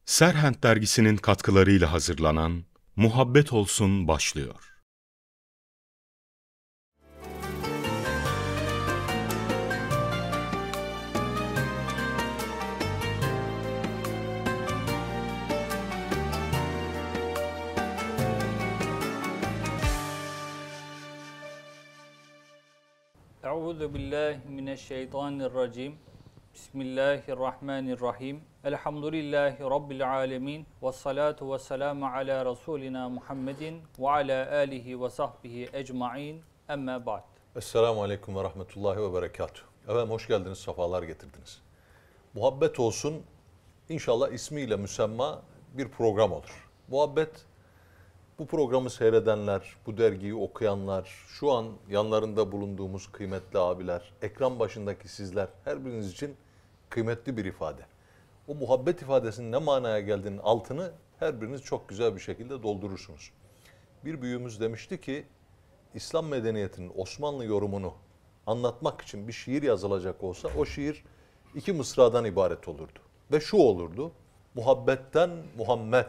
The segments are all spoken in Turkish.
Serhent dergisinin katkılarıyla hazırlanan Muhabbet Olsun başlıyor. Euzu billahi mineşşeytanirracim. Bismillahirrahmanirrahim. Elhamdülillahi rabbil alamin. Ves salatu vesselamu ala rasulina Muhammedin ve ala alihi ve sahbihi ecmaîn. Amma ba'd. Esselamu Aleyküm ve Rahmetullahi ve Berekatuhu. Efendim hoş geldiniz, sefalar getirdiniz. Muhabbet olsun, inşallah ismiyle müsemma bir program olur. Muhabbet, bu programı seyredenler, bu dergiyi okuyanlar, şu an yanlarında bulunduğumuz kıymetli abiler, ekran başındaki sizler, her biriniz için kıymetli bir ifade. O muhabbet ifadesinin ne manaya geldiğinin altını her biriniz çok güzel bir şekilde doldurursunuz. Bir büyüğümüz demişti ki, İslam medeniyetinin Osmanlı yorumunu anlatmak için bir şiir yazılacak olsa o şiir iki mısradan ibaret olurdu. Ve şu olurdu: muhabbetten Muhammed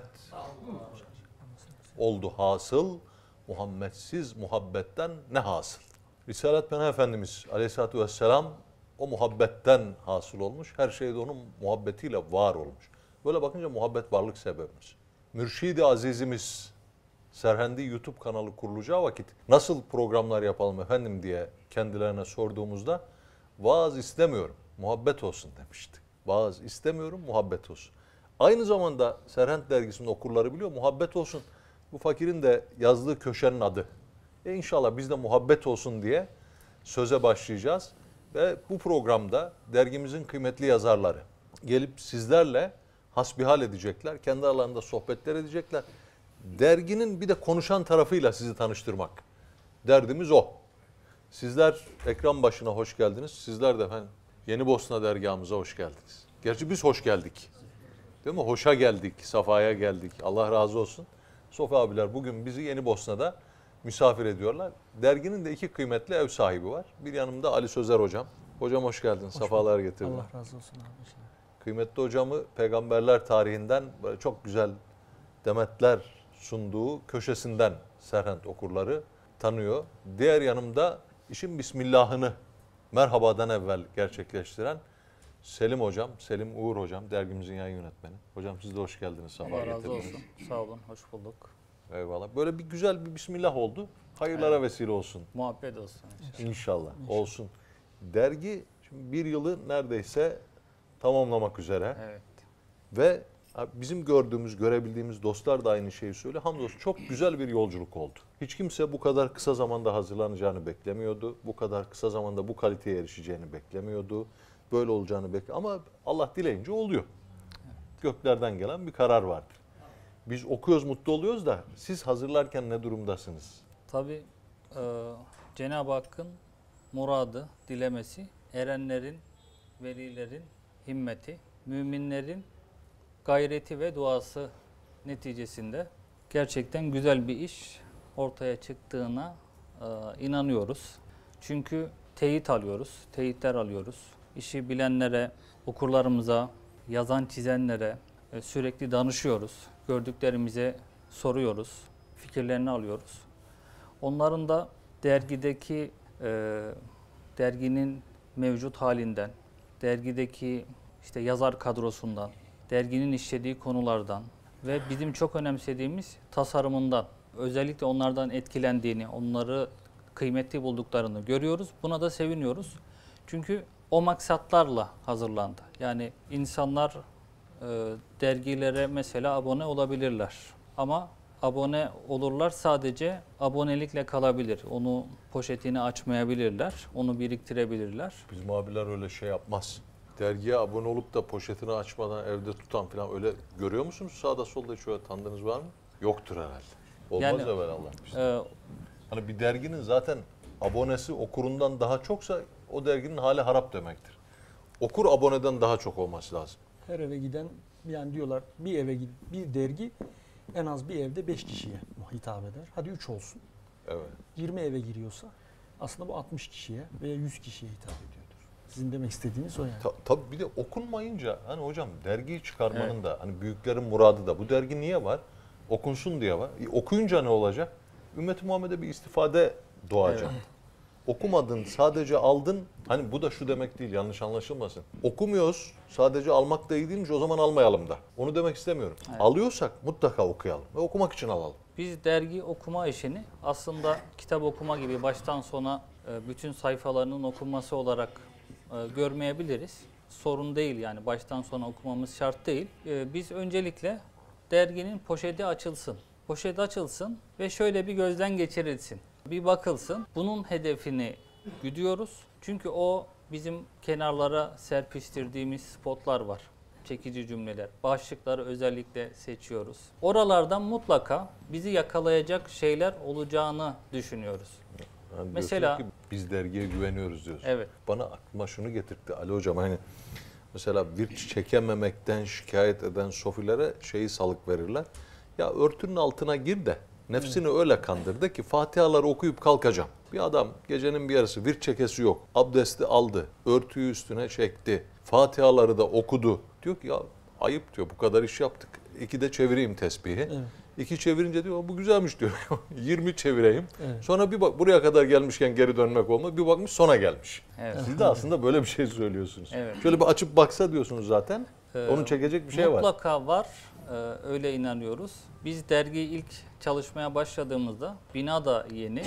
oldu hasıl, Muhammedsiz muhabbetten ne hasıl? Risalet Pena Efendimiz Aleyhisselatü Vesselam o muhabbetten hasıl olmuş, her şeyde onun muhabbetiyle var olmuş. Böyle bakınca muhabbet varlık sebebimiz. Mürşid-i Azizimiz Serhendi YouTube kanalı kurulacağı vakit nasıl programlar yapalım efendim diye kendilerine sorduğumuzda vaaz istemiyorum, muhabbet olsun demişti. Vaaz istemiyorum, muhabbet olsun. Aynı zamanda Serhend dergisinin okurları biliyor, muhabbet olsun. Bu fakirin de yazdığı köşenin adı. İnşallah biz de muhabbet olsun diye söze başlayacağız. Ve bu programda dergimizin kıymetli yazarları gelip sizlerle hasbihal edecekler. Kendi aralarında sohbetler edecekler. Derginin bir de konuşan tarafıyla sizi tanıştırmak. Derdimiz o. Sizler ekran başına hoş geldiniz. Sizler de efendim Yeni Bosna dergahımıza hoş geldiniz. Gerçi biz hoş geldik. Değil mi? Hoşa geldik, safaya geldik. Allah razı olsun. Sofi abiler bugün bizi Yeni Bosna'da misafir ediyorlar. Derginin de iki kıymetli ev sahibi var. Bir yanımda Ali Sözer hocam. Hocam hoş geldin, safalar getirdin. Allah razı olsun abi. Kıymetli hocamı peygamberler tarihinden böyle çok güzel demetler sunduğu köşesinden Serhend okurları tanıyor. Diğer yanımda işin bismillahını merhabadan evvel gerçekleştiren Selim hocam, Selim Uğur hocam, dergimizin yayın yönetmeni. Hocam siz de hoş geldiniz, sefa Allah razı getirdiniz. olsun. Sağ olun, hoş bulduk. Eyvallah. Böyle bir güzel bir bismillah oldu. Hayırlara vesile olsun. Muhabbet olsun. İnşallah. Olsun. Dergi şimdi bir yılı neredeyse tamamlamak üzere. Evet. Ve bizim gördüğümüz, görebildiğimiz dostlar da aynı şeyi söylüyor. Hamdolsun çok güzel bir yolculuk oldu. Hiç kimse bu kadar kısa zamanda hazırlanacağını beklemiyordu. Bu kadar kısa zamanda bu kaliteye erişeceğini beklemiyordu. Böyle olacağını beklemiyordu. Ama Allah dileyince oluyor. Göklerden gelen bir karar vardır. Biz okuyoruz, mutlu oluyoruz da siz hazırlarken ne durumdasınız? Tabii Cenab-ı Hakk'ın muradı, dilemesi, erenlerin, velilerin himmeti, müminlerin gayreti ve duası neticesinde gerçekten güzel bir iş ortaya çıktığına inanıyoruz. Çünkü teyit alıyoruz, teyitler alıyoruz. İşi bilenlere, okurlarımıza, yazan çizenlere sürekli danışıyoruz. Gördüklerimize soruyoruz, fikirlerini alıyoruz. Onların da dergideki, derginin mevcut halinden, dergideki işte yazar kadrosundan, derginin işlediği konulardan ve bizim çok önemsediğimiz tasarımından, özellikle onlardan etkilendiğini, onları kıymetli bulduklarını görüyoruz. Buna da seviniyoruz. Çünkü o maksatlarla hazırlandı. Yani insanlar dergilere mesela abone olabilirler. Ama abone olurlar, sadece abonelikle kalabilir. Onu, poşetini açmayabilirler, onu biriktirebilirler. Bizim abiler öyle şey yapmaz. Dergiye abone olup da poşetini açmadan evde tutan falan öyle görüyor musunuz? Sağda solda şöyle tanıdığınız var mı? Yoktur herhalde. Olmaz Yani, evvelallah. Hani bir derginin zaten abonesi okurundan daha çoksa o derginin hali harap demektir. Okur aboneden daha çok olması lazım. Her eve giden, yani diyorlar bir dergi en az bir evde 5 kişiye hitap eder. Hadi 3 olsun. Evet. 20 eve giriyorsa aslında bu 60 kişiye veya 100 kişiye hitap ediyordur. Sizin demek istediğiniz o yani. Tabii bir de okunmayınca hani hocam dergiyi çıkarmanın da hani büyüklerin muradı da bu dergi niye var? Okunsun diye var. Okuyunca ne olacak? Ümmet-i Muhammed'e bir istifade doğacak. Evet. Okumadın, sadece aldın. Hani bu da şu demek değil, yanlış anlaşılmasın. Okumuyoruz, sadece almak da iyi değilmiş, o zaman almayalım da. Onu demek istemiyorum. Evet. Alıyorsak mutlaka okuyalım ve okumak için alalım. Biz dergi okuma işini aslında kitap okuma gibi baştan sona bütün sayfalarının okunması olarak görmeyebiliriz. Sorun değil yani baştan sona okumamız şart değil. Biz öncelikle derginin poşeti açılsın. Poşet açılsın ve şöyle bir gözden geçirilsin. Bir bakılsın. Bunun hedefini güdüyoruz. Çünkü o bizim kenarlara serpiştirdiğimiz spotlar var. Çekici cümleler. Başlıkları özellikle seçiyoruz. Oralardan mutlaka bizi yakalayacak şeyler olacağını düşünüyoruz. Yani Mesela- diyorsunuz ki biz dergiye güveniyoruz diyorsun. Evet. Bana aklıma şunu getirtti Ali hocam, hani mesela virt çekememekten şikayet eden sofilere şeyi salık verirler. Ya örtünün altına gir de nefsini öyle kandırdı ki Fatihaları okuyup kalkacağım. Bir adam gecenin bir yarısı virt çekesi yok. Abdesti aldı, örtüyü üstüne çekti. Fatihaları da okudu. Diyor ki ya ayıp diyor, bu kadar iş yaptık. 2 de çevireyim tesbihi. Evet. 2 çevirince diyor bu güzelmiş diyor. 20 çevireyim. Evet. Sonra bir bak buraya kadar gelmişken geri dönmek olmaz. Bir bakmış sona gelmiş. Evet. Siz de aslında böyle bir şey söylüyorsunuz. Evet. Şöyle bir açıp baksa diyorsunuz zaten. Onun çekecek bir şey var. Mutlaka var. Öyle inanıyoruz. Biz dergi ilk çalışmaya başladığımızda bina da yeni.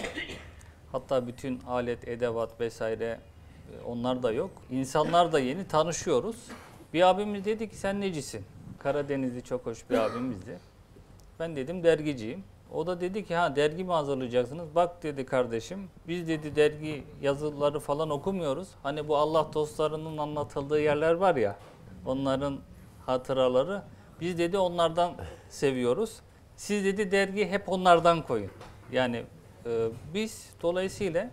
Hatta bütün alet, edevat vesaire onlar da yok. İnsanlar da yeni, tanışıyoruz. Bir abimiz dedi ki sen necisin? Karadenizli çok hoş bir abimizdi. Ben dedim dergiciyim. O da dedi ki ha dergi mi hazırlayacaksınız? Bak dedi kardeşim biz dedi dergi yazıları falan okumuyoruz. Hani bu Allah dostlarının anlatıldığı yerler var ya, onların hatıraları. Biz dedi onlardan seviyoruz. Siz dedi dergi hep onlardan koyun. Yani biz dolayısıyla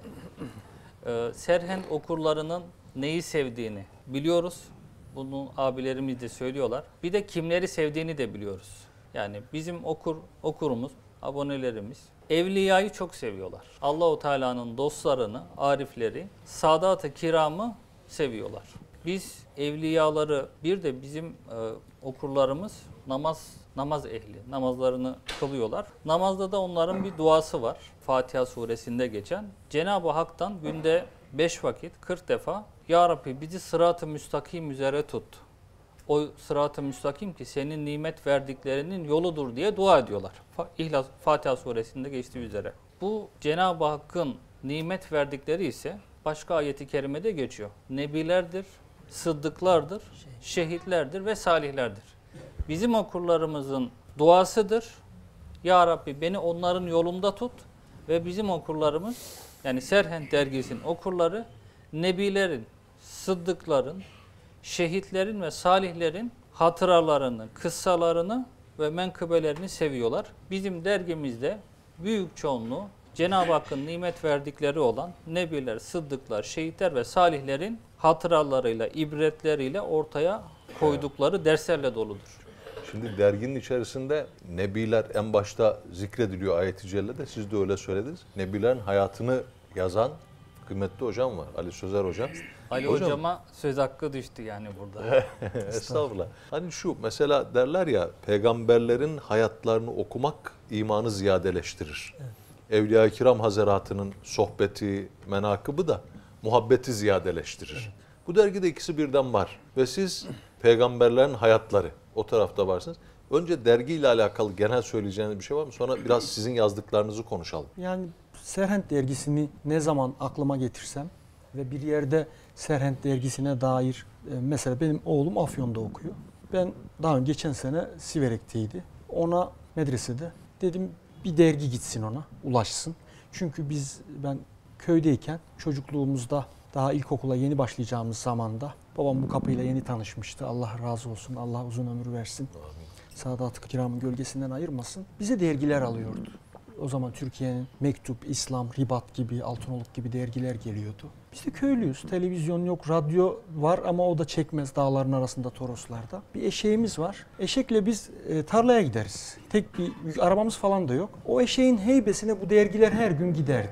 Serhent okurlarının neyi sevdiğini biliyoruz. Bunu abilerimiz de söylüyorlar. Bir de kimleri sevdiğini de biliyoruz. Yani bizim okurumuz, abonelerimiz evliyayı çok seviyorlar. Allahu Teala'nın dostlarını, arifleri, Sadat-ı Kiram'ı seviyorlar. Biz evliyaları, bir de bizim okurlarımız namaz ehli. Namazlarını kılıyorlar. Namazda da onların bir duası var. Fatiha suresinde geçen. Cenab-ı Hak'tan günde 5 vakit 40 defa Ya Rabbi bizi sırat-ı müstakim üzere tut. O sırat-ı müstakim ki senin nimet verdiklerinin yoludur diye dua ediyorlar. İhlas Fatiha suresinde geçtiği üzere. Bu Cenab-ı Hakk'ın nimet verdikleri ise başka ayeti kerimede geçiyor. Nebilerdir, sıddıklardır, şehitlerdir ve salihlerdir. Bizim okurlarımızın duasıdır. Ya Rabbi beni onların yolunda tut ve bizim okurlarımız yani Serhent dergisinin okurları nebilerin, sıddıkların, şehitlerin ve salihlerin hatıralarını, kıssalarını ve menkıbelerini seviyorlar. Bizim dergimizde büyük çoğunluğu Cenab-ı Hakk'ın nimet verdikleri olan nebiler, sıddıklar, şehitler ve salihlerin hatıralarıyla, ibretleriyle ortaya koydukları derslerle doludur. Şimdi derginin içerisinde nebiler en başta zikrediliyor ayet-i cellede. Siz de öyle söylediniz. Nebilerin hayatını yazan kıymetli hocam var. Ali Sözer hocam. Ali Hocam- hocama söz hakkı düştü yani burada. Estağfurullah. Hani şu mesela derler ya peygamberlerin hayatlarını okumak imanı ziyadeleştirir. Evliya-i Kiram Hazretleri'nin sohbeti, menakıbı da muhabbeti ziyadeleştirir. Bu dergide ikisi birden var. Ve siz peygamberlerin hayatları o tarafta varsınız. Önce dergiyle alakalı genel söyleyeceğiniz bir şey var mı? Sonra biraz sizin yazdıklarınızı konuşalım. Yani Serhent dergisini ne zaman aklıma getirsem ve bir yerde Serhent dergisine dair mesela benim oğlum Afyon'da okuyor. Ben daha önce geçen sene Siverek'teydi. Ona medresede dedim bir dergi gitsin ona, ulaşsın. Çünkü ben köydeyken çocukluğumuzda daha ilkokula yeni başlayacağımız zamanda babam bu kapıyla yeni tanışmıştı. Allah razı olsun, Allah uzun ömür versin. Sadat-ı Kiram'ın gölgesinden ayırmasın. Bize dergiler alıyordu. O zaman Türkiye'nin Mektup, İslam, Ribat gibi, Altınoluk gibi dergiler geliyordu. Biz de köylüyüz. Televizyon yok, radyo var ama o da çekmez dağların arasında Toroslarda. Bir eşeğimiz var. Eşekle biz tarlaya gideriz. Tek bir arabamız falan da yok. O eşeğin heybesine bu dergiler her gün giderdi.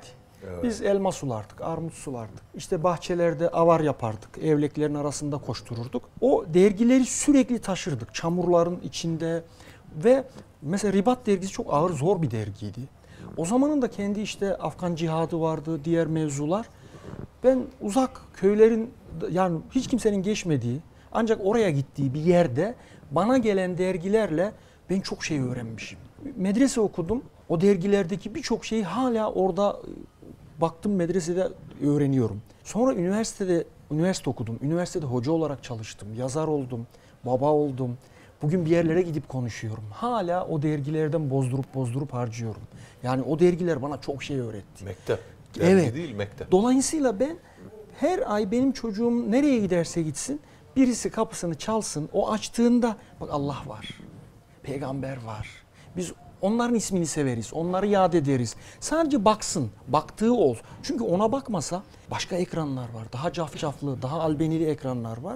Biz elma sulardık, armut sulardık. İşte bahçelerde avar yapardık, evleklerin arasında koştururduk. O dergileri sürekli taşırdık, çamurların içinde ve mesela Ribat dergisi çok ağır, zor bir dergiydi. O zamanın da kendi işte Afgan cihadı vardı, diğer mevzular. Ben uzak köylerin, yani hiç kimsenin geçmediği, ancak oraya gittiği bir yerde bana gelen dergilerle ben çok şey öğrenmişim. Medrese okudum. O dergilerdeki birçok şeyi hala orada baktım, medresede öğreniyorum. Sonra üniversite okudum. Üniversitede hoca olarak çalıştım. Yazar oldum. Baba oldum. Bugün bir yerlere gidip konuşuyorum. Hala o dergilerden bozdurup harcıyorum. Yani o dergiler bana çok şey öğretti. Mektep. Dergi Evet. değil, mektep. Dolayısıyla ben her ay benim çocuğum nereye giderse gitsin birisi kapısını çalsın. O açtığında bak Allah var. Peygamber var. Biz onların ismini severiz. Onları yad ederiz. Sadece baksın. Baktığı ol. Çünkü ona bakmasa başka ekranlar var. Daha cafcaflı, daha albenili ekranlar var.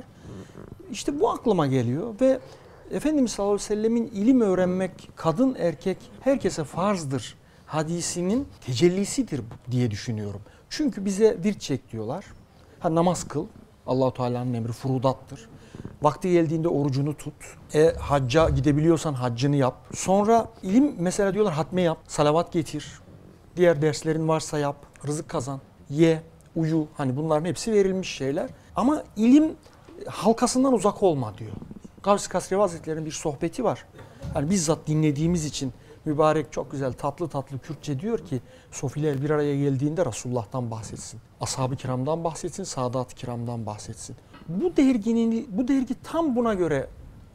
İşte bu aklıma geliyor ve Efendimiz sallallahu aleyhi ve sellemin ilim öğrenmek kadın erkek herkese farzdır hadisinin tecellisidir diye düşünüyorum. Çünkü bize virt çek diyorlar. Namaz kıl. Allah-u Teala'nın emri furudattır. Vakti geldiğinde orucunu tut. Hacca gidebiliyorsan haccını yap. Sonra ilim mesela diyorlar hatme yap. Salavat getir. Diğer derslerin varsa yap. Rızık kazan. Ye, uyu. Hani bunların hepsi verilmiş şeyler. Ama ilim halkasından uzak olma diyor. Gavs-ı Kasrevi Hazretleri'nin bir sohbeti var. Yani bizzat dinlediğimiz için mübarek çok güzel tatlı Kürtçe diyor ki sofiler bir araya geldiğinde Resulullah'tan bahsetsin. Ashab-ı kiramdan bahsetsin, Sadat-ı kiramdan bahsetsin. Bu dergi tam buna göre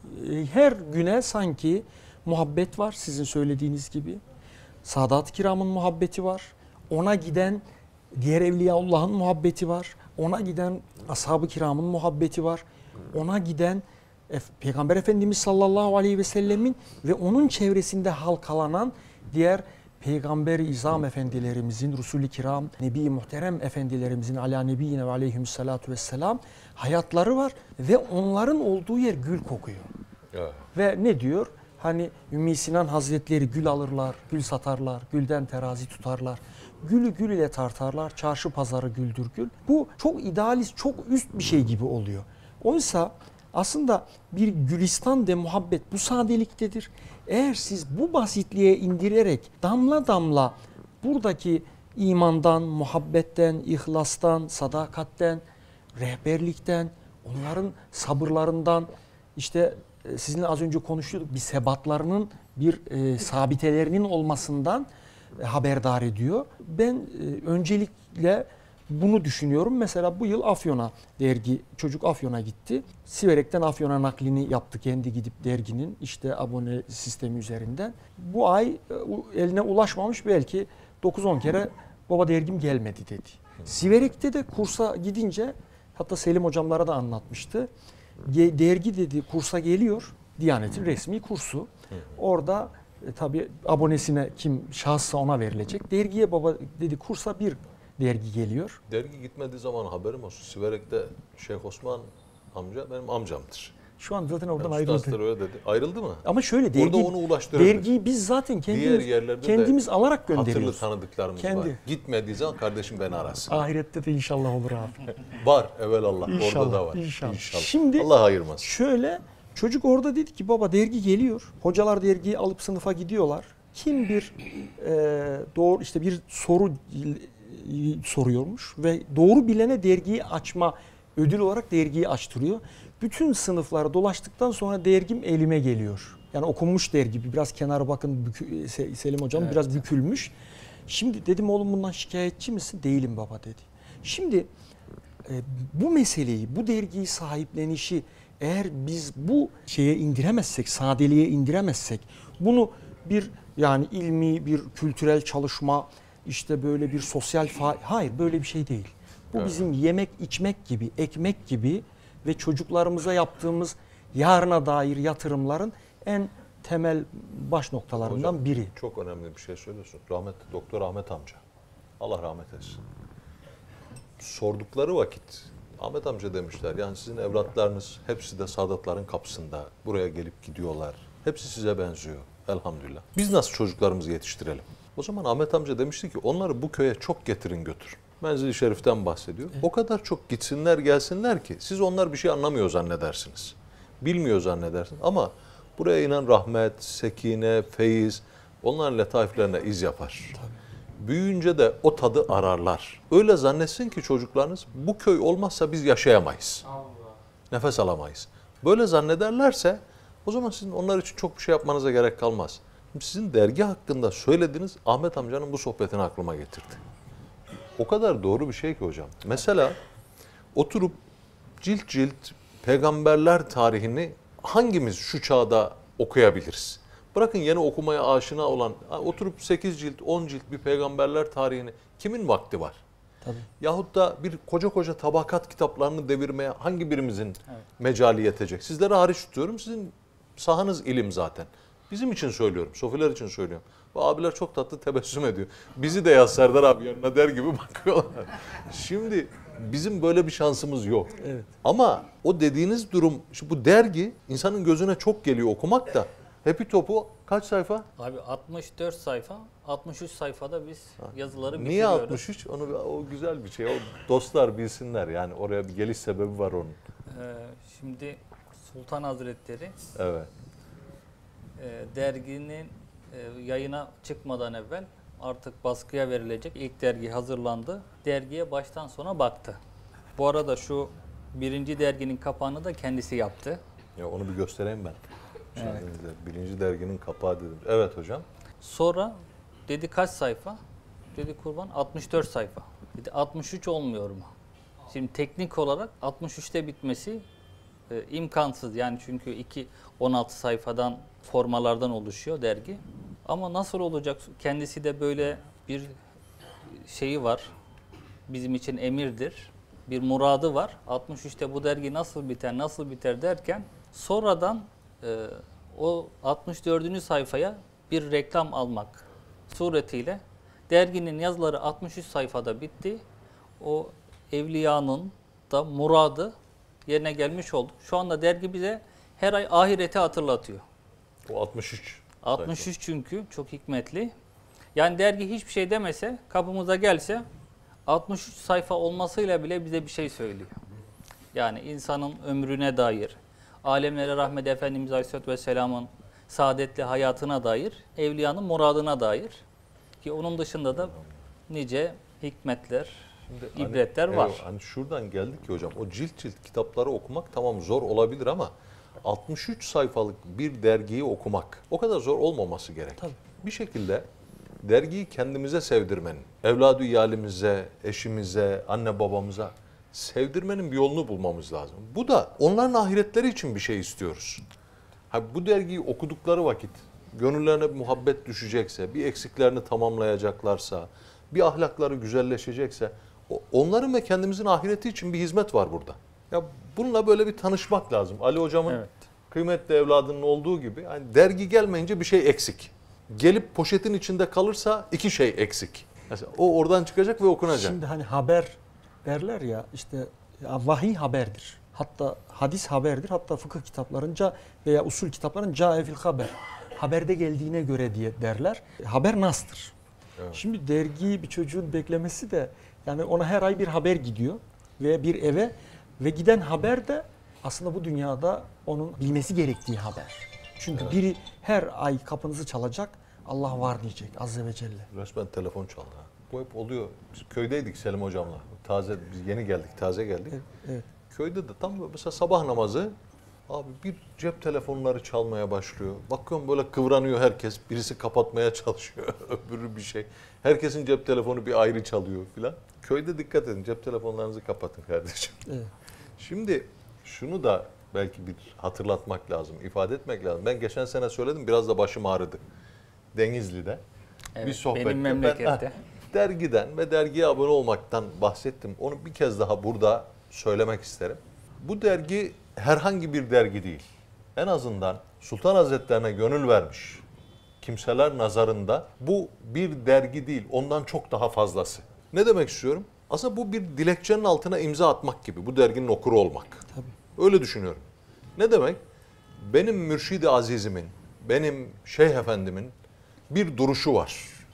her güne sanki muhabbet var sizin söylediğiniz gibi. Sadat-ı kiramın muhabbeti var. Ona giden diğer Evliyaullah'ın muhabbeti var. Ona giden ashab-ı kiramın muhabbeti var. Ona giden Peygamber Efendimiz sallallahu aleyhi ve sellemin ve onun çevresinde halkalanan diğer Peygamber-i İzam efendilerimizin, Resul-i Kiram, Nebi-i Muhterem efendilerimizin ala nebiyine ve aleyhümüssalatu vesselam hayatları var ve onların olduğu yer gül kokuyor. Evet. Ve ne diyor? Hani Ümmü Sinan Hazretleri gül alırlar, gül satarlar, gülden terazi tutarlar. Gülü gül ile tartarlar, çarşı pazarı güldür gül. Bu çok idealist, çok üst bir şey gibi oluyor. Oysa aslında bir gülistan de muhabbet bu sadeliktedir. Eğer siz bu basitliğe indirerek damla damla buradaki imandan, muhabbetten, ihlastan, sadakatten, rehberlikten, onların sabırlarından, işte sizinle az önce konuşuyorduk, bir sebatlarının, bir sabitelerinin olmasından haberdar ediyor. Ben öncelikle bunu düşünüyorum. Mesela bu yıl Afyon'a çocuk Afyon'a gitti. Siverek'ten Afyon'a naklini yaptı kendi gidip derginin işte abone sistemi üzerinden. Bu ay eline ulaşmamış belki 9-10 kere baba dergim gelmedi dedi. Siverek'te de kursa gidince hatta Selim hocamlara da anlatmıştı. Dergi dedi kursa geliyor. Diyanet'in resmi kursu. Orada tabii abonesine kim şahsa ona verilecek. Dergiye baba dedi kursa bir dergi geliyor. Dergi gitmediği zaman haberim olsun. Siverek'te Şeyh Osman amca benim amcamdır. Şu an zaten oradan Yani ayrıldı. öyle dedi. Ayrıldı mı? Ama şöyle Orada onu ulaştırabilir. dergiyi biz zaten Diğer yerlerde kendimiz alarak Hatırlı gönderiyoruz. tanıdıklarımız var. Kendi. Gitmediği zaman kardeşim beni arasın. Ahirette de inşallah olur abi. Var evelallah. İnşallah, Orada da var. inşallah. Şimdi- Allah ayırmasın. Şöyle çocuk orada dedi ki baba dergi geliyor. Hocalar dergiyi alıp sınıfa gidiyorlar. Kim bir doğru işte bir soru soruyormuş ve doğru bilene dergiyi açma ödül olarak dergiyi açtırıyor. Bütün sınıfları dolaştıktan sonra dergim elime geliyor. Yani okunmuş dergi. Biraz kenara bakın Selim hocam biraz bükülmüş. Şimdi dedim oğlum bundan şikayetçi misin? Değilim baba dedi. Şimdi bu meseleyi, bu dergiyi sahiplenişi eğer biz bu şeye indiremezsek, sadeliğe indiremezsek, bunu bir yani ilmi, bir kültürel çalışma, işte böyle bir sosyal hayır böyle bir şey değil. Bu bizim yemek, içmek gibi, ekmek gibi ve çocuklarımıza yaptığımız yarına dair yatırımların en temel baş noktalarından Hocam, biri. çok önemli bir şey söylüyorsun. Rahmetli Doktor Ahmet amca. Allah rahmet etsin. Sordukları vakit Ahmet amca demişler yani sizin evlatlarınız hepsi de Sadatların kapısında buraya gelip gidiyorlar. Hepsi size benziyor elhamdülillah. Biz nasıl çocuklarımızı yetiştirelim? O zaman Ahmet amca demişti ki onları bu köye çok getirin götürün. Menzil-i Şerif'ten bahsediyor. O kadar çok gitsinler gelsinler ki siz onlar bir şey anlamıyor zannedersiniz. Bilmiyor zannedersiniz ama buraya inen rahmet, sekine, feyiz onların letaiflerine iz yapar. Büyüyünce de o tadı ararlar. Öyle zannetsin ki çocuklarınız bu köy olmazsa biz yaşayamayız. Nefes alamayız. Böyle zannederlerse o zaman sizin onlar için çok bir şey yapmanıza gerek kalmaz. Şimdi sizin dergi hakkında söylediğiniz Ahmet amcanın bu sohbetini aklıma getirdi. O kadar doğru bir şey ki hocam. Mesela oturup cilt cilt peygamberler tarihini hangimiz şu çağda okuyabiliriz? Bırakın yeni okumaya aşina olan, oturup 8 cilt, 10 cilt bir peygamberler tarihini kimin vakti var? Tabii. Yahut da bir koca koca tabakat kitaplarını devirmeye hangi birimizin mecali yetecek? Sizlere hariç tutuyorum. Sizin sahanız ilim zaten. Bizim için söylüyorum, sofiler için söylüyorum. Bu abiler çok tatlı tebessüm ediyor. Bizi de yaz Serdar abi yanına der gibi bakıyorlar. Şimdi bizim böyle bir şansımız yok. Evet. Ama o dediğiniz durum, işte bu dergi insanın gözüne çok geliyor okumak da. Hepi topu kaç sayfa? Abi 64 sayfa, 63 sayfada biz yazıları Niye bitiriyoruz. 63? O güzel bir şey. O dostlar bilsinler. Yani oraya bir geliş sebebi var onun. Şimdi Sultan Hazretleri Evet. derginin yayına çıkmadan evvel artık baskıya verilecek ilk dergi hazırlandı. Dergiye baştan sona baktı. Bu arada şu birinci derginin kapağını da kendisi yaptı. Ya onu bir göstereyim ben. Müsaadenizle. Birinci derginin kapağı dedim. Evet hocam. Sonra dedi kaç sayfa? Dedi kurban 64 sayfa. Dedi 63 olmuyor mu? Şimdi teknik olarak 63'te bitmesi imkansız. Yani çünkü 16 sayfadan formalardan oluşuyor dergi. Ama nasıl olacak? Kendisi de böyle bir şeyi var. Bizim için emirdir. Bir muradı var. 63'te bu dergi nasıl biter derken sonradan o 64. sayfaya bir reklam almak suretiyle derginin yazıları 63 sayfada bitti. O evliyanın da muradı yerine gelmiş oldu. Şu anda dergi bize her ay ahireti hatırlatıyor. O 63. 63 çünkü çok hikmetli. Yani dergi hiçbir şey demese, kapımıza gelse 63 sayfa olmasıyla bile bize bir şey söylüyor. Yani insanın ömrüne dair, alemlere rahmet Efendimiz Aleyhisselatü Vesselam'ın saadetli hayatına dair, evliyanın muradına dair ki onun dışında da nice hikmetler, ibretler var. Hani şuradan geldik ki hocam o cilt cilt kitapları okumak tamam zor olabilir ama 63 sayfalık bir dergiyi okumak o kadar zor olmaması gerek. Tabii. Bir şekilde dergiyi kendimize sevdirmenin, evladı iyalimize, eşimize, anne babamıza sevdirmenin bir yolunu bulmamız lazım. Bu da onların ahiretleri için bir şey istiyoruz. Bu dergiyi okudukları vakit gönüllerine bir muhabbet düşecekse, bir eksiklerini tamamlayacaklarsa, bir ahlakları güzelleşecekse onların ve kendimizin ahireti için bir hizmet var burada. Ya bununla böyle bir tanışmak lazım. Ali hocamın kıymetli evladının olduğu gibi yani dergi gelmeyince bir şey eksik. Gelip poşetin içinde kalırsa iki şey eksik. Mesela o oradan çıkacak ve okunacak. Şimdi hani haber derler ya işte ya vahiy haberdir. Hatta hadis haberdir. Hatta fıkıh kitaplarınca veya usul kitapların caefil haber. Haberde geldiğine göre diye derler. Haber nastır. Evet. Şimdi dergiyi bir çocuğun beklemesi de yani ona her ay bir haber gidiyor ve bir eve ve giden haber de aslında bu dünyada onun bilmesi gerektiği haber. Çünkü biri her ay kapınızı çalacak, Allah var diyecek Azze ve Celle. Resmen telefon çaldı. Bu hep oluyor. Biz köydeydik Selim hocamla. Biz yeni geldik, taze geldik. Evet. Köyde de tam mesela sabah namazı abi bir cep telefonları çalmaya başlıyor. Bakıyorum böyle kıvranıyor herkes. Birisi kapatmaya çalışıyor. Öbürü bir şey. Herkesin cep telefonu bir ayrı çalıyor filan. Köyde dikkat edin. Cep telefonlarınızı kapatın kardeşim. Evet. Şimdi şunu da belki bir hatırlatmak lazım, ifade etmek lazım. Ben geçen sene söyledim, biraz da başım ağrıdı. Denizli'de Evet, bir sohbette benim memlekette. dergiden ve dergiye abone olmaktan bahsettim. Onu bir kez daha burada söylemek isterim. Bu dergi herhangi bir dergi değil. En azından Sultan Hazretlerine gönül vermiş kimseler nazarında bu bir dergi değil, ondan çok daha fazlası. Ne demek istiyorum? Aslında bu bir dilekçenin altına imza atmak gibi, bu derginin okuru olmak. Tabii. Öyle düşünüyorum. Ne demek? Benim mürşid-i azizimin, benim şeyh efendimin bir duruşu var.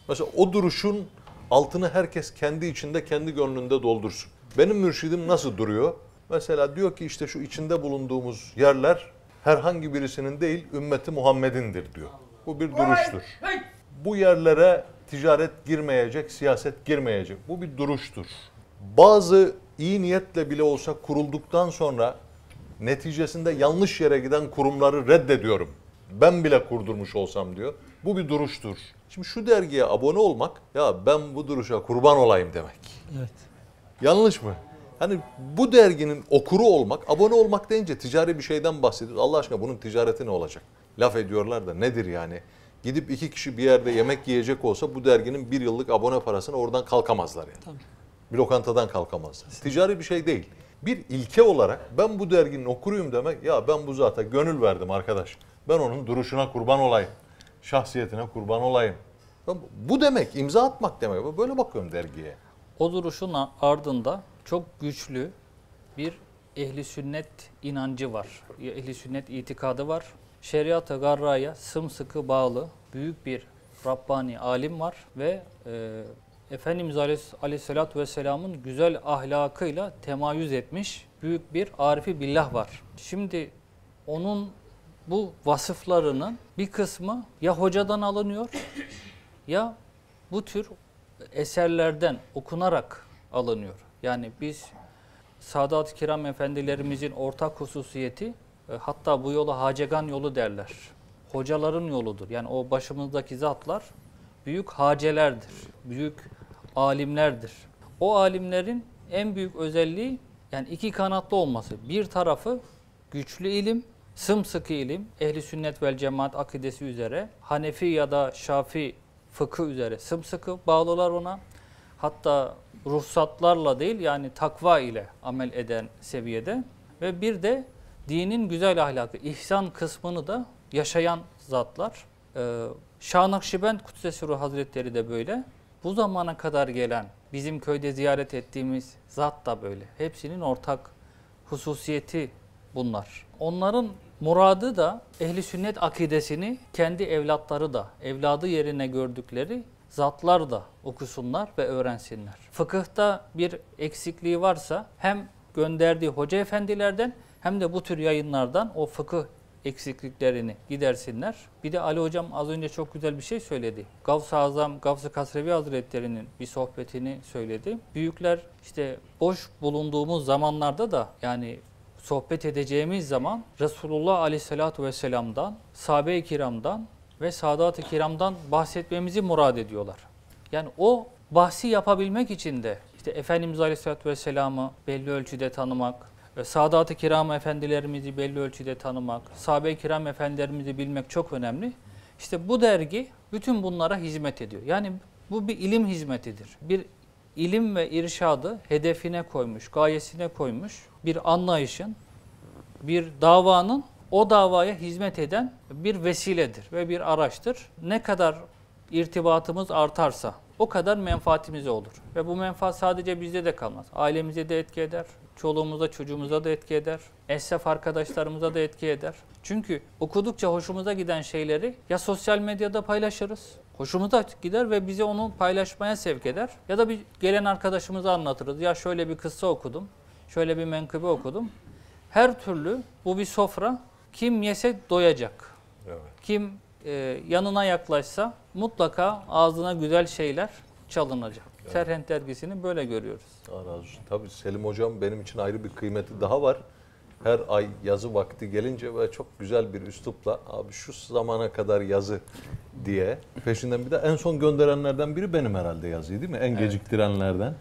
Mesela o duruşun altını herkes kendi içinde, kendi gönlünde doldursun. Benim mürşidim nasıl duruyor? Mesela diyor ki işte şu içinde bulunduğumuz yerler herhangi birisinin değil, ümmeti Muhammed'indir diyor. Bu bir duruştur. Bu yerlere ticaret girmeyecek, siyaset girmeyecek. Bu bir duruştur. Bazı iyi niyetle bile olsa kurulduktan sonra neticesinde yanlış yere giden kurumları reddediyorum. Ben bile kurdurmuş olsam diyor. Bu bir duruştur. Şimdi şu dergiye abone olmak, ya ben bu duruşa kurban olayım demek. Evet. Yanlış mı? Hani bu derginin okuru olmak, abone olmak deyince ticari bir şeyden bahsediyoruz. Allah aşkına bunun ticareti ne olacak? Laf ediyorlar da nedir yani? Gidip 2 kişi bir yerde yemek yiyecek olsa bu derginin 1 yıllık abone parasını oradan kalkamazlar yani. Tabii. Bir lokantadan kalkamazlar. Ticari bir şey değil. Bir ilke olarak ben bu derginin okuruyum demek, ya ben bu zata gönül verdim arkadaş. Ben onun duruşuna kurban olayım. Şahsiyetine kurban olayım. Bu demek, imza atmak demek. Böyle bakıyorum dergiye. O duruşun ardında çok güçlü bir ehli sünnet inancı var. Ehli sünnet itikadı var. Şeriat-ı garraya sımsıkı bağlı büyük bir Rabbani alim var ve Efendimiz Aleyhisselatü Vesselam'ın güzel ahlakıyla temayüz etmiş büyük bir arifi billah var. Şimdi onun bu vasıflarının bir kısmı ya hocadan alınıyor ya bu tür eserlerden okunarak alınıyor. Yani biz Sadat-ı Kiram efendilerimizin ortak hususiyeti, hatta bu yola hacegan yolu derler. Hocaların yoludur. Yani o başımızdaki zatlar büyük hacelerdir, büyük alimlerdir. O alimlerin en büyük özelliği yani 2 kanatlı olması. Bir tarafı güçlü ilim, sımsıkı ilim, ehli sünnet vel cemaat akidesi üzere, Hanefi ya da Şafii fıkıh üzere sımsıkı bağlılar ona. Hatta ruhsatlarla değil yani takva ile amel eden seviyede ve bir de dinin güzel ahlakı, ihsan kısmını da yaşayan zatlar. Şah Nakşibend Kuddesi Ruh Hazretleri de böyle. Bu zamana kadar gelen, bizim köyde ziyaret ettiğimiz zat da böyle. Hepsinin ortak hususiyeti bunlar. Onların muradı da ehli sünnet akidesini kendi evlatları da, evladı yerine gördükleri zatlar da okusunlar ve öğrensinler. Fıkıhta bir eksikliği varsa hem gönderdiği hoca efendilerden hem de bu tür yayınlardan o fıkıh eksikliklerini gidersinler. Bir de Ali Hocam az önce çok güzel bir şey söyledi. Gavs-ı Azam, Gavs-ı Kasrevi Hazretleri'nin bir sohbetini söyledi. Büyükler işte boş bulunduğumuz zamanlarda da yani sohbet edeceğimiz zaman Resulullah Aleyhisselatü Vesselam'dan, sahabe-i kiramdan ve Sadat-ı Kiram'dan bahsetmemizi murad ediyorlar. Yani o bahsi yapabilmek için de işte Efendimiz Aleyhisselatü Vesselam'ı belli ölçüde tanımak, Sadat-ı Kiram efendilerimizi belli ölçüde tanımak, sahabe-i kiram efendilerimizi bilmek çok önemli. İşte bu dergi bütün bunlara hizmet ediyor. Yani bu bir ilim hizmetidir. Bir ilim ve irşadı hedefine koymuş, gayesine koymuş bir anlayışın, bir davanın o davaya hizmet eden bir vesiledir ve bir araçtır. Ne kadar irtibatımız artarsa o kadar menfaatimiz olur. Ve bu menfaat sadece bizde de kalmaz. Ailemize de etki eder, çoluğumuza, çocuğumuza da etki eder, esnaf arkadaşlarımıza da etki eder. Çünkü okudukça hoşumuza giden şeyleri ya sosyal medyada paylaşırız, hoşumuza gider ve bizi onu paylaşmaya sevk eder. Ya da bir gelen arkadaşımıza anlatırız. Ya şöyle bir kıssa okudum, şöyle bir menkıbe okudum. Her türlü bu bir sofra. Kim yese doyacak. Evet. Kim yanına yaklaşsa mutlaka ağzına güzel şeyler çalınacak. Evet. Serhent dergisini böyle görüyoruz. Allah razı olsun. Tabii Selim Hocam benim için ayrı bir kıymeti daha var. Her ay yazı vakti gelince böyle çok güzel bir üslupla abi şu zamana kadar yazı diye peşinden bir de en son gönderenlerden biri benim herhalde yazıyı değil mi? En geciktirenlerden.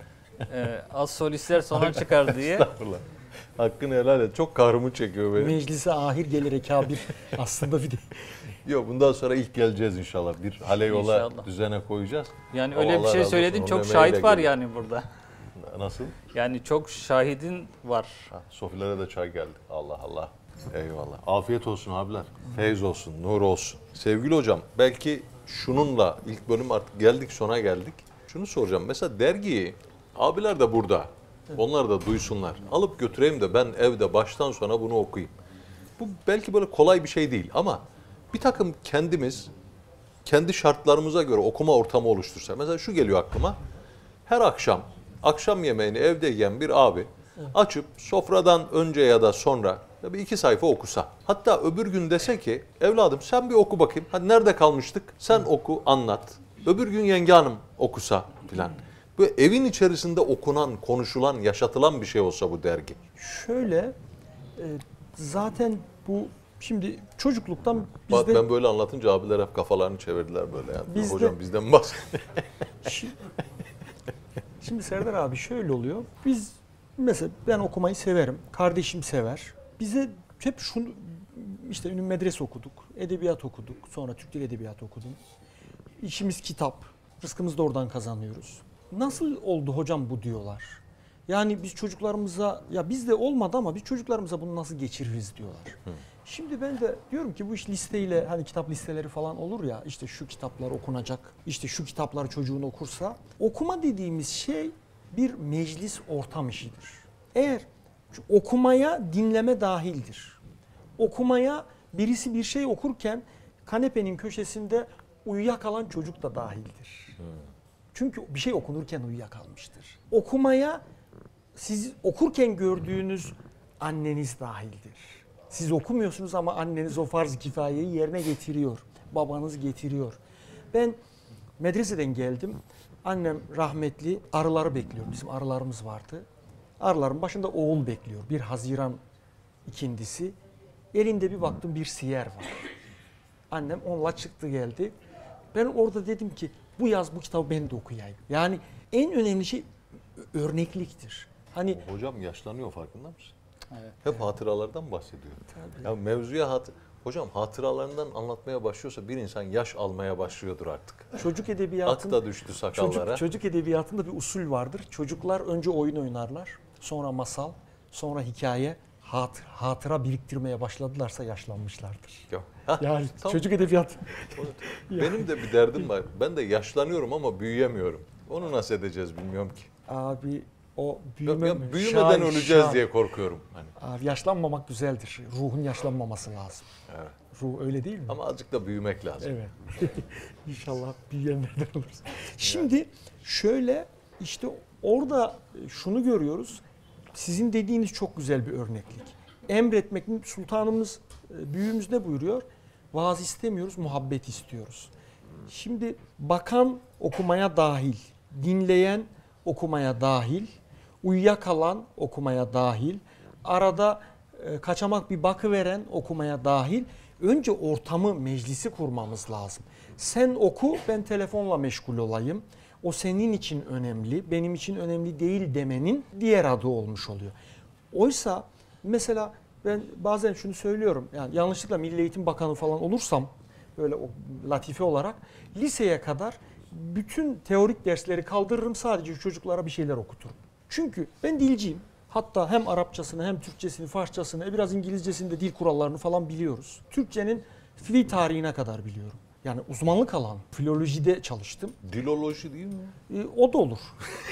Az solistler sona çıkar diye. Estağfurullah. Hakkını helal et. Çok kahrımı çekiyor benim. Meclise ahir gelir kabir aslında bir de. Yok bundan sonra ilk geleceğiz inşallah. Bir hale yola İnşallah. düzene koyacağız. Yani Ama öyle bir Allah şey razı söyledin, olsun, çok onun şahit emeğiyle var geliyor. yani burada. Nasıl? Yani çok şahidin var. Sofilere de çay geldi. Allah Allah. Eyvallah. Afiyet olsun abiler. Feyz olsun, nur olsun. Sevgili hocam belki şununla ilk bölüm artık geldik sona geldik. Şunu soracağım. Mesela dergiyi abiler de burada. Onlar da duysunlar. Alıp götüreyim de ben evde baştan sona bunu okuyayım. Bu belki böyle kolay bir şey değil ama bir takım kendimiz kendi şartlarımıza göre okuma ortamı oluştursa. Mesela şu geliyor aklıma. Her akşam yemeğini evde yiyen bir abi açıp sofradan önce ya da sonra bir 2 sayfa okusa. Hatta öbür gün dese ki evladım sen bir oku bakayım. Hadi nerede kalmıştık? Sen oku, anlat. Öbür gün yenge hanım okusa filan. Böyle evin içerisinde okunan, konuşulan, yaşatılan bir şey olsa bu dergi. Şöyle zaten bu şimdi çocukluktan bizde... Ben böyle anlatınca abiler hep kafalarını çevirdiler böyle. Yani. Bizde- Hocam bizden mi bahsediyor? Şimdi Serdar abi şöyle oluyor. Biz mesela ben okumayı severim. Kardeşim sever. Bize hep şunu işte medrese okuduk. Edebiyat okuduk. Sonra Türk Dili Edebiyatı okudum. İşimiz kitap. Rızkımızı da oradan kazanıyoruz. Nasıl oldu hocam bu diyorlar. Yani biz çocuklarımıza ya bizde olmadı ama biz çocuklarımıza bunu nasıl geçiririz diyorlar. Şimdi ben de diyorum ki bu iş listeyle hani kitap listeleri falan olur ya işte şu kitaplar okunacak, işte şu kitapları çocuğun okursa okuma dediğimiz şey bir meclis ortam işidir. Eğer okumaya dinleme dahildir. Okumaya birisi bir şey okurken kanepenin köşesinde uyuyakalan çocuk da dahildir. Çünkü bir şey okunurken uyuyakalmıştır. Okumaya siz okurken gördüğünüz anneniz dahildir. Siz okumuyorsunuz ama anneniz o farz-ı kifayeyi yerine getiriyor. Babanız getiriyor. Ben medreseden geldim. Annem rahmetli arıları bekliyor. Bizim arılarımız vardı. Arıların başında oğul bekliyor. 1 Haziran ikindisi. Elinde bir baktım bir siyer var. Annem onunla çıktı geldi. Ben orada dedim ki bu yaz bu kitabı ben de okuyayım. Yani en önemli şey örnekliktir. Hani Hocam yaşlanıyor farkında mısın? Evet. Hep hatıralardan bahsediyor. Tabii. Ya mevzuya hocam hatıralarından anlatmaya başlıyorsa bir insan yaş almaya başlıyordur artık. çocuk Ak edebiyatında da düştü sakallara. çocuk edebiyatında bir usul vardır. Çocuklar önce oyun oynarlar, sonra masal, sonra hikaye, hatıra biriktirmeye başladılarsa yaşlanmışlardır. Yok. Hah, Yani tam- çocuk edebiyatı. Benim de bir derdim var. Ben de yaşlanıyorum ama büyüyemiyorum. Onu nasıl edeceğiz bilmiyorum ki. Abi o Ya büyümeden öleceğiz diye korkuyorum. Hani. Abi yaşlanmamak güzeldir. Ruhun yaşlanmaması lazım. Evet. Ruh öyle değil mi? Ama azıcık da büyümek lazım. Evet. İnşallah büyüyenlerden oluruz. Şimdi şöyle işte orada şunu görüyoruz. Sizin dediğiniz çok güzel bir örneklik. Emretmek, sultanımız, büyüğümüz ne buyuruyor? Vaaz istemiyoruz, muhabbet istiyoruz. Şimdi bakan okumaya dahil, dinleyen okumaya dahil, uyuyakalan okumaya dahil, arada kaçamak bir bakıveren okumaya dahil. Önce ortamı, meclisi kurmamız lazım. Sen oku, ben telefonla meşgul olayım. O senin için önemli, benim için önemli değil demenin diğer adı olmuş oluyor. Oysa mesela ben bazen şunu söylüyorum. Yani yanlışlıkla Milli Eğitim Bakanı falan olursam böyle o latife olarak liseye kadar bütün teorik dersleri kaldırırım, sadece çocuklara bir şeyler okuturum. Çünkü ben dilciyim. Hatta hem Arapçasını hem Türkçesini, Farsçasını, biraz İngilizcesini de dil kurallarını falan biliyoruz. Türkçenin fiil tarihine kadar biliyorum. Yani uzmanlık alan, filolojide çalıştım. Diloloji değil mi? O da olur.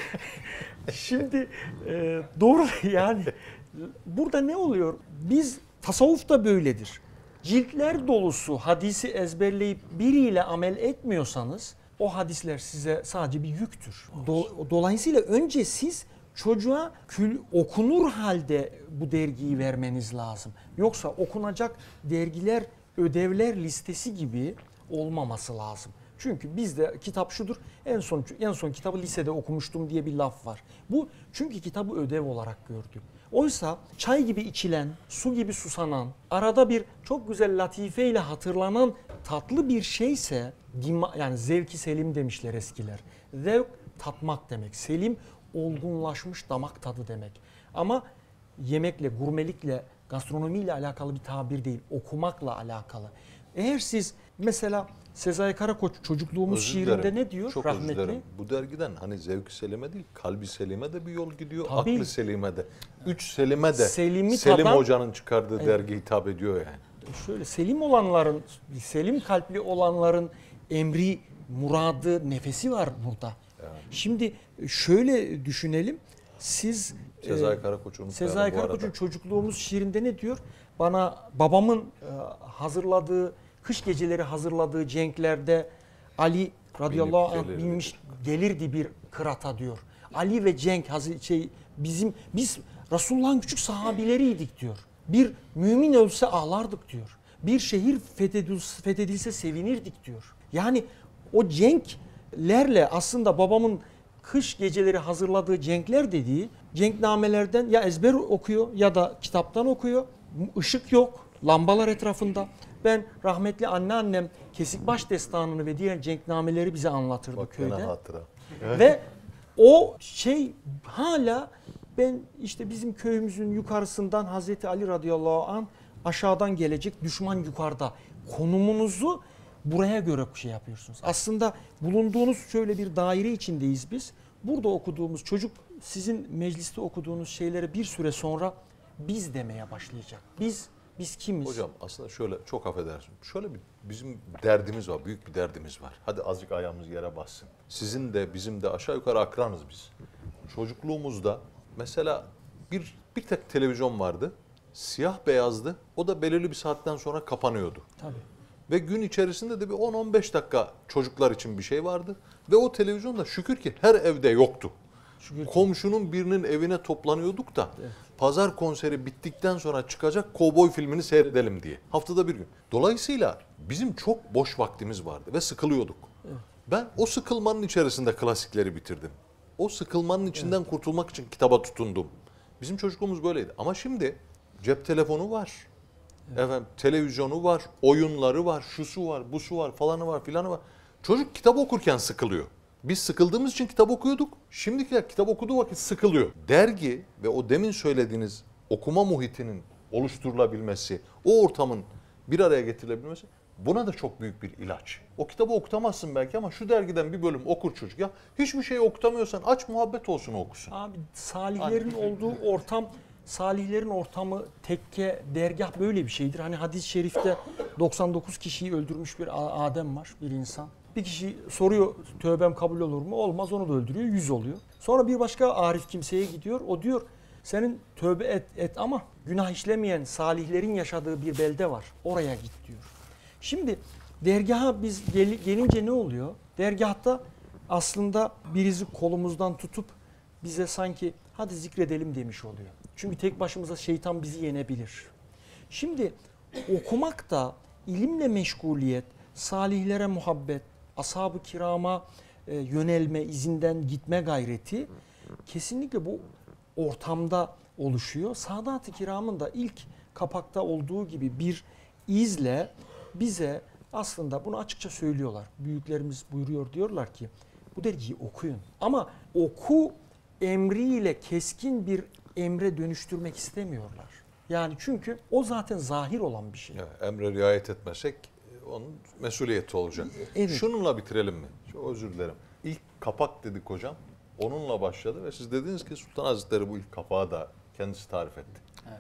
Şimdi doğru yani burada ne oluyor? Biz tasavvuf da böyledir. Ciltler dolusu hadisi ezberleyip biriyle amel etmiyorsanız o hadisler size sadece bir yüktür. Dolayısıyla önce siz çocuğa okunur halde bu dergiyi vermeniz lazım. Yoksa okunacak dergiler ödevler listesi gibi olmaması lazım. Çünkü bizde kitap şudur. En son kitabı lisede okumuştum diye bir laf var. Bu çünkü kitabı ödev olarak gördü. Oysa çay gibi içilen, su gibi susanan, arada bir çok güzel latifeyle hatırlanan tatlı bir şeyse, yani zevki selim demişler eskiler. Zevk tatmak demek. Selim olgunlaşmış damak tadı demek. Ama yemekle, gurmelikle, gastronomiyle alakalı bir tabir değil, okumakla alakalı. Eğer siz mesela Sezai Karakoç çocukluğumuz Özür şiirinde dilerim. ne diyor Çok rahmetli? özür dilerim. Bu dergiden hani zevk-i selime değil, kalbi selime de bir yol gidiyor. Tabii. Aklı selime de. 3 selime de Selimi Selim tadan- Hoca'nın çıkardığı dergi hitap ediyor yani. Şöyle selim olanların, selim kalpli olanların emri, muradı, nefesi var burada. Yani. Şimdi şöyle düşünelim. Siz Sezai Karakoç'u unutmayalım Sezai bu arada. Karakoç'un çocukluğumuz şiirinde ne diyor? Bana babamın hazırladığı, kış geceleri hazırladığı cenklerde Ali radıyallahu anh gelirdi. binmiş gelirdi bir kırata diyor. Ali ve Cenk biz Resulullah'ın küçük sahabileriydik diyor. Bir mümin ölse ağlardık diyor. Bir şehir fethedilse sevinirdik diyor. Yani o cenklerle aslında babamın kış geceleri hazırladığı cenkler dediği cenknamelerden ya ezber okuyor ya da kitaptan okuyor. Işık yok, lambalar etrafında. Ben rahmetli anneannem Kesikbaş Destanı'nı ve diğer cenknameleri bize anlatırdı Bak köyde. gene hatıra. Ve o hala ben işte bizim köyümüzün yukarısından Hazreti Ali radıyallahu anh aşağıdan gelecek, düşman yukarıda. Konumunuzu buraya göre yapıyorsunuz. Aslında bulunduğunuz şöyle bir daire içindeyiz biz. Burada okuduğumuz çocuk sizin mecliste okuduğunuz şeylere bir süre sonra biz demeye başlayacak. Biz kimiz? Hocam aslında şöyle, çok affedersin. Şöyle bizim derdimiz var, büyük bir derdimiz var. Hadi azıcık ayağımız yere bassın. Sizin de bizim de aşağı yukarı akranız biz. Çocukluğumuzda mesela bir tek televizyon vardı. Siyah beyazdı. O da belirli bir saatten sonra kapanıyordu. Tabii. Ve gün içerisinde de bir 10-15 dakika çocuklar için bir şey vardı. Ve o televizyon da şükür ki her evde yoktu. Şükür ki. Komşunun birinin evine toplanıyorduk da Evet. pazar konseri bittikten sonra çıkacak kovboy filmini seyredelim diye. Haftada bir gün. Dolayısıyla bizim çok boş vaktimiz vardı ve sıkılıyorduk. Evet. Ben o sıkılmanın içerisinde klasikleri bitirdim. O sıkılmanın içinden kurtulmak için kitaba tutundum. Bizim çocukluğumuz böyleydi. Ama şimdi cep telefonu var. Efendim, televizyonu var, oyunları var, şusu var, busu var, falanı var, filanı var. Çocuk kitap okurken sıkılıyor. Biz sıkıldığımız için kitap okuyorduk. Şimdikiler kitap okuduğu vakit sıkılıyor. Dergi ve o demin söylediğiniz okuma muhitinin oluşturulabilmesi, o ortamın bir araya getirilebilmesi, buna da çok büyük bir ilaç. O kitabı okutamazsın belki ama şu dergiden bir bölüm okur çocuk. Ya hiçbir şey okutamıyorsan aç Muhabbet Olsun okusun. Abi salihlerin olduğu ortam, salihlerin ortamı, tekke, dergah böyle bir şeydir. Hani hadis-i şerifte 99 kişiyi öldürmüş bir Adem var, bir insan. Bir kişi soruyor tövbem kabul olur mu? Olmaz, onu da öldürüyor, 100 oluyor. Sonra bir başka arif kimseye gidiyor. O diyor senin tövbe et ama günah işlemeyen salihlerin yaşadığı bir belde var. Oraya git diyor. Şimdi dergaha biz gelince ne oluyor? Dergahta aslında birisi kolumuzdan tutup bize sanki hadi zikredelim demiş oluyor. Çünkü tek başımıza şeytan bizi yenebilir. Şimdi okumak da ilimle meşguliyet, salihlere muhabbet, ashab-ı kirama yönelme, izinden gitme gayreti kesinlikle bu ortamda oluşuyor. Sadat-ı kiramın da ilk kapakta olduğu gibi bir izle bize aslında bunu açıkça söylüyorlar. Büyüklerimiz buyuruyor, diyorlar ki bu dergiyi okuyun. Ama oku emriyle keskin bir emre dönüştürmek istemiyorlar. Yani çünkü o zaten zahir olan bir şey. Ya, emre riayet etmesek onun mesuliyeti olacak. Evet. Şununla bitirelim mi? Çok özür dilerim. İlk kapak dedik hocam. Onunla başladı ve siz dediniz ki Sultan Hazretleri bu ilk kapağı da kendisi tarif etti. Evet.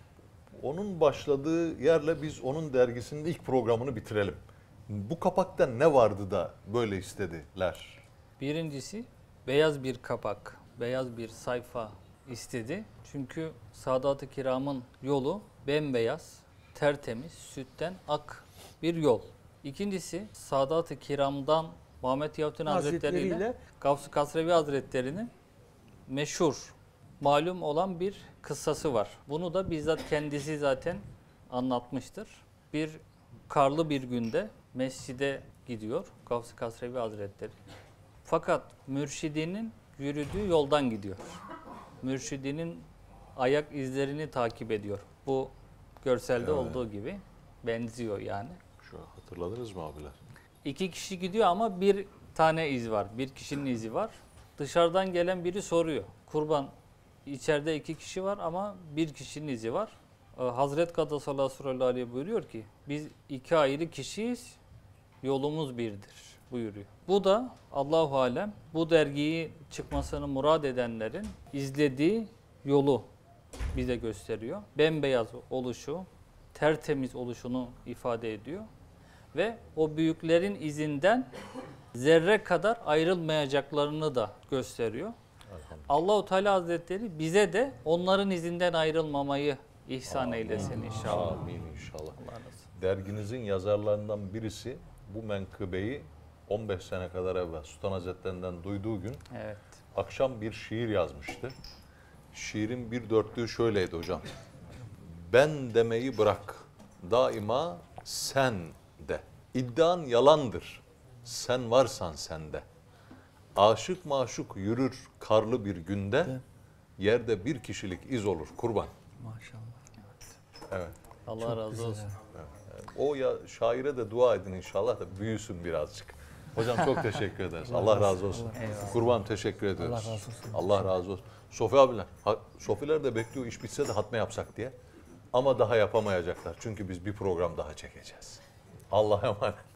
Onun başladığı yerle biz onun dergisinin ilk programını bitirelim. Bu kapakta ne vardı da böyle istediler? Birincisi beyaz bir kapak, beyaz bir sayfa istedi. Çünkü Sadat-ı Kiram'ın yolu bembeyaz, tertemiz, sütten ak bir yol. İkincisi Sadat-ı Kiram'dan Muhammed Yahutin Hazretleri ile Gavs-ı Kasrevi Hazretleri'nin meşhur, malum olan bir kıssası var. Bunu da bizzat kendisi zaten anlatmıştır. Bir karlı bir günde mescide gidiyor Gavs-ı Kasrevi Hazretleri. Fakat mürşidinin yürüdüğü yoldan gidiyor. Mürşidinin ayak izlerini takip ediyor. Bu görselde olduğu gibi benziyor yani. Şu an hatırladınız mı abiler? 2 kişi gidiyor ama bir tane iz var. Bir kişinin izi var. Dışarıdan gelen biri soruyor. Kurban, içeride 2 kişi var ama bir kişinin izi var. Hazret Kaddesallahu aleyhi buyuruyor ki biz 2 ayrı kişiyiz, yolumuz birdir buyuruyor. Bu da Allahu alem bu dergiyi çıkmasını murad edenlerin izlediği yolu bize gösteriyor. Bembeyaz oluşu, tertemiz oluşunu ifade ediyor. Ve o büyüklerin izinden zerre kadar ayrılmayacaklarını da gösteriyor. Allahu Teala Hazretleri bize de onların izinden ayrılmamayı ihsan eylesin inşallah. Amin inşallah. Allah razı olsun. Derginizin yazarlarından birisi bu menkıbeyi 15 sene kadar evvel Sultan Hazretlerinden duyduğu gün Evet. akşam bir şiir yazmıştı. Şiirin bir dörtlüğü şöyleydi hocam. Ben demeyi bırak, daima sen de. İddian yalandır, sen varsan sende. Aşık maşuk yürür karlı bir günde, yerde bir kişilik iz olur kurban. Maşallah. Evet. Allah razı olsun. O ya şaire de dua edin inşallah da büyüsün birazcık. Hocam çok teşekkür ederiz. Allah razı olsun. Kurban teşekkür ediyoruz. Allah razı olsun. Allah razı olsun. Sofi abiler, Sofiler de bekliyor iş bitse de hatme yapsak diye. Ama daha yapamayacaklar. Çünkü biz bir program daha çekeceğiz. Allah'a emanet.